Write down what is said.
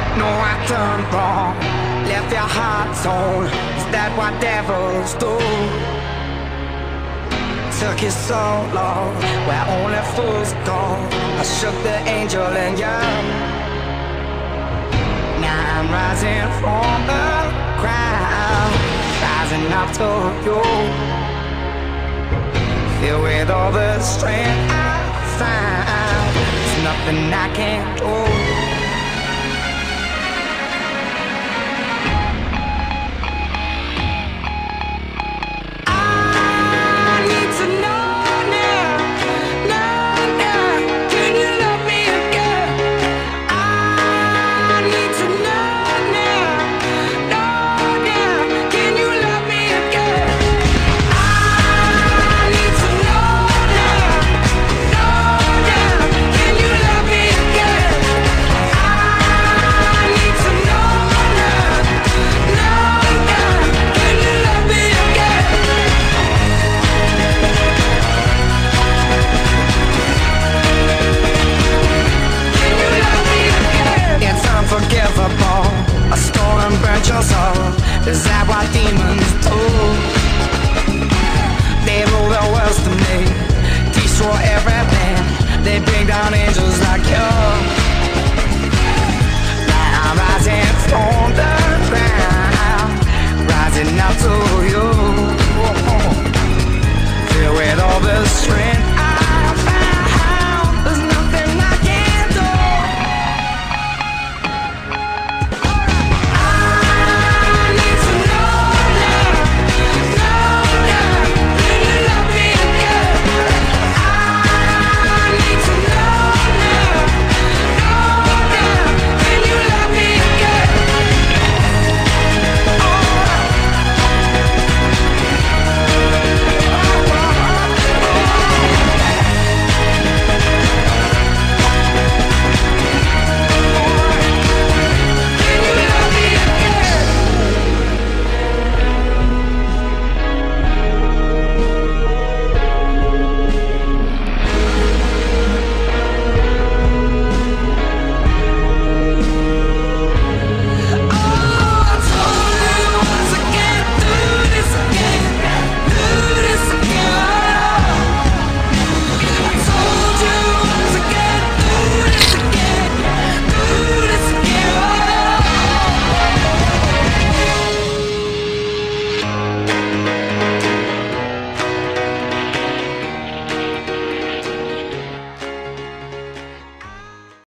No, I done wrong, left your heart torn. Is that what devils do? Took you so long, where only fools go. I shook the angel in you. Now I'm rising from the ground, rising up to you. Filled with all the strength I found, there's nothing I can't do.